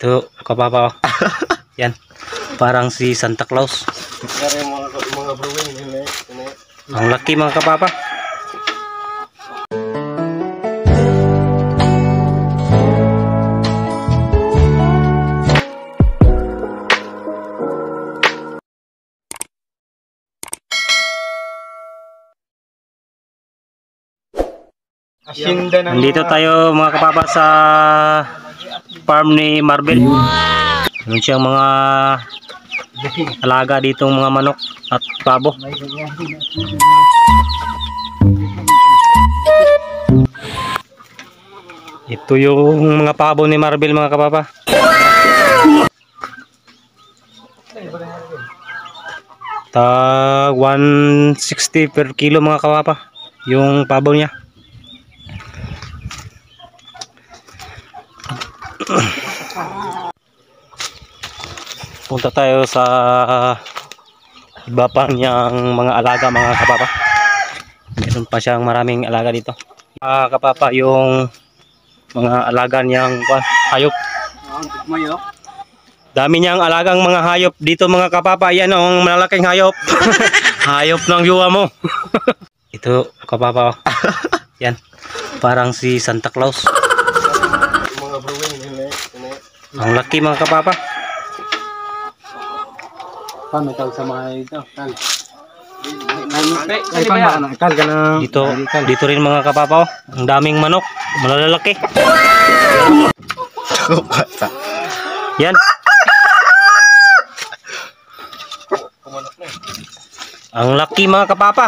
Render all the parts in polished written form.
Ito, kapapa. Yan. Parang si Santa Claus. Mga brewing ini. Ang laki mga kapapa. Nandito tayo mga kapapa sa farm ni Marvel. Meron siyang mga alaga ditong mga manok at pabo. Ito yung mga pabo ni Marvel mga kapapa. Tag 160 per kilo mga kapapa yung pabo niya. Punta tayo sa iba pa niyang mga alaga mga kapapa. Meron pa siyang maraming alaga dito. Mga kapapa yung mga alaga niyang hayop. Dami niyang alagang mga hayop dito mga kapapa. Yan ang malalaking hayop. Hayop ng yuwa mo. Ito kapapa. Yan. Parang si Santa Claus. Mga brewing ini. Ang laki mga kapapa. Paano tawag sa mga ito? Dito rin mga kapapa. Ang daming manok. Malalaki. Yan. Ang laki mga kapapa.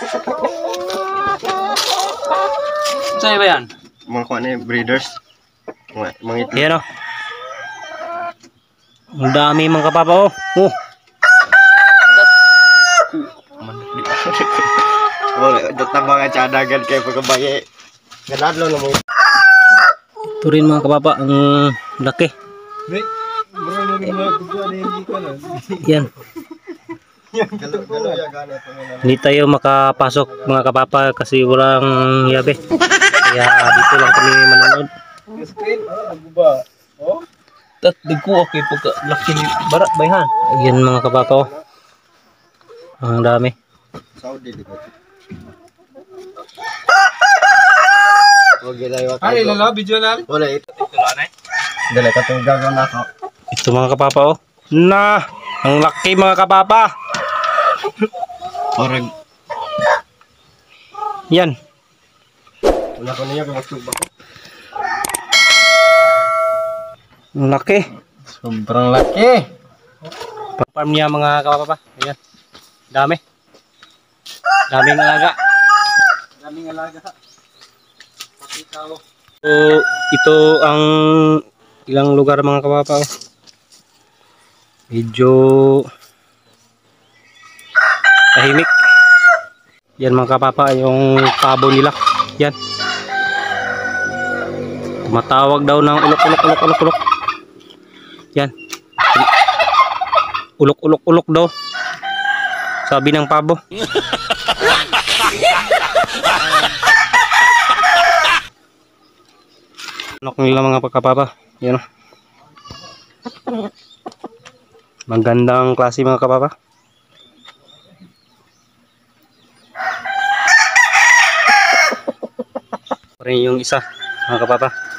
Saan ba yan? Mga kuha na breeders. Mga ito. Yan o. Ang dami mga kapapa o. Wala, datang mga tiadagan kayo pagkabaye. Ganadlo na mo. Ito rin mga kapapa. Ang laki. Yan. Hindi tayo makapasok mga kapapa kasi walang yabe. Kaya dito lang kami manonood. Tat digko okay pagka laki ni barat bayhan. Yan mga kapapa o. Ang dami. Saudi di ba? Wag ilayo. Ay, lalo video na. Wala ito. Dala ka tong gagawin ako. Ito mga kapapa o. Na, ang laki mga kapapa. Orag. Yan. Wala ko niya kung magsugba ko. Ang laki. Sobrang laki. Farm niya mga kapapa. Ayan. Dami. Daming alaga. Daming alaga. Pati tao. So, ito ang ilang lugar mga kapapa. Medyo tahimik. Yan mga kapapa yung pabo nila. Yan. Tumatawag daw ng ulok. Yan. Ulok daw. Sabi ng pabo. Anok nila mga kapapa. Yan o. Magandang klase mga kapapa. Rin yung isa mga kapapa.